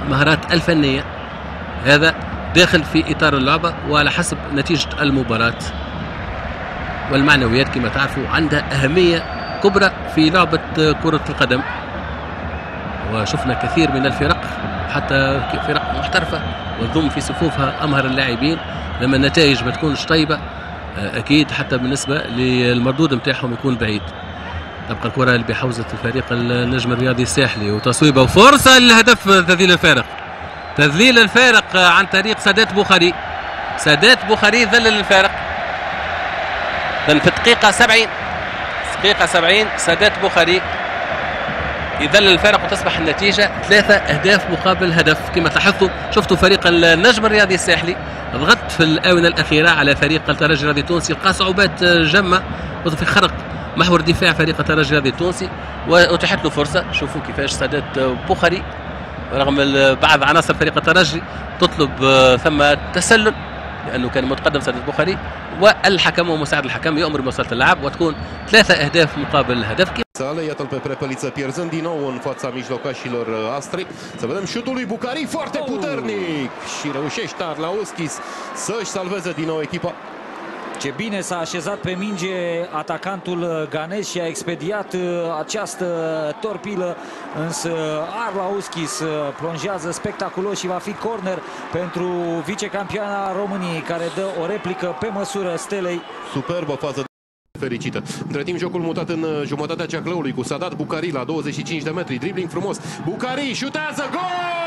المهارات الفنية. هذا داخل في إطار اللعبة وعلى حسب نتيجة المباراة. والمعنويات كما تعرفوا عندها أهمية كبرى في لعبة كرة القدم، وشفنا كثير من الفرق حتى فرق محترفة وتضم في صفوفها أمهر اللاعبين، لما النتائج ما تكونش طيبة أكيد حتى بالنسبة للمردود متاعهم يكون بعيد. تبقى الكرة اللي بحوزة الفريق النجم الرياضي الساحلي، وتصويبة وفرصة للهدف تذليل الفارق. تذليل الفارق عن طريق سادات بوخاري. سادات بوخاري ذلل الفارق في الدقيقة 70. دقيقة 70 سادات بوخاري يذلل الفارق وتصبح النتيجة 3 أهداف مقابل هدف. كما لاحظتوا شفتوا فريق النجم الرياضي الساحلي ضغط في الآونة الأخيرة على فريق الترجي الرياضي التونسي، لقى صعوبات جمة في خرق محور دفاع فريق الترجي الرياضي التونسي وأتيحت له فرصة. شوفوا كيفاش سادات بوخاري رغم بعض عناصر فريق الترجي تطلب ثم تسلل لأنه كان متقدم سادات بوخاري، والحكم ومساعد الحكم يأمر بوصلة اللعب وتكون 3 أهداف مقابل هدف. Iată-l pe Prepeliță pierzând din nou în fața mijlocașilor Astri. Să vedem șutul lui Bucari foarte puternic și reușește Arlauskis să-și salveze din nou echipa. Ce bine s-a așezat pe minge atacantul ganez și a expediat această torpilă, însă Arlauskis plonjează spectaculos și va fi corner pentru vicecampioana României, care dă o replică pe măsură Stelei. Superbă fază fericită. Între timp jocul mutat în jumătatea ceaclăului cu Sadat Bucari la 25 de metri, dribbling frumos. Bucari șutează, gol!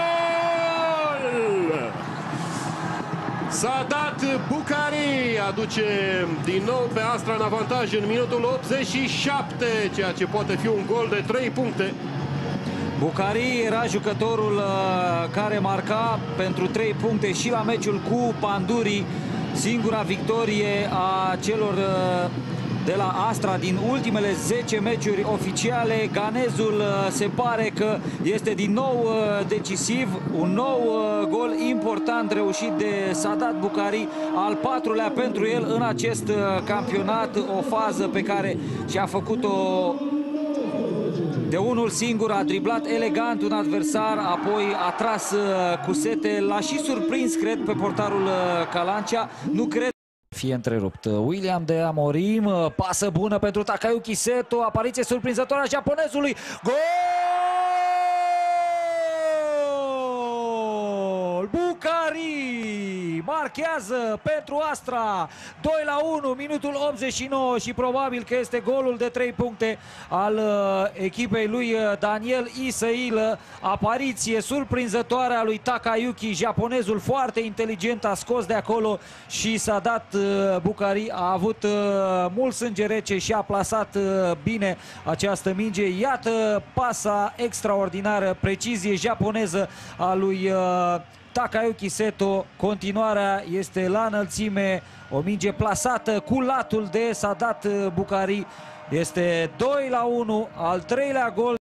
Sadat Bucari aduce din nou pe Astra în avantaj în minutul 87, ceea ce poate fi un gol de 3 puncte. Bucari era jucătorul care marca pentru 3 puncte și la meciul cu Pandurii, singura victorie a celor de la Astra din ultimele 10 meciuri oficiale. Ganezul se pare că este din nou decisiv. Un nou gol important reușit de Sadat Bucari, al 4-lea pentru el în acest campionat, o fază pe care și-a făcut-o de unul singur, a driblat elegant un adversar, apoi a tras cu sete, l-a și surprins, cred, pe portarul Calancea. Nu cred fie întrerupt. William de Amorim, pasă bună pentru Takayuki Seto, apariție surprinzătoare a japonezului. Gol! Bucari marchează pentru Astra 2-1, minutul 89 și probabil că este golul de 3 puncte al echipei lui Daniel Isailă. Apariție surprinzătoare a lui Takayuki, japonezul foarte inteligent, a scos de acolo și Sadat Bucari a avut mult sânge rece și a plasat bine această minge. Iată pasa extraordinară, precizie japoneză a lui Takayuki Seto. Continuarea este la înălțime, o minge plasată cu latul de Sadat Bucari. Este 2-1, al 3-lea gol.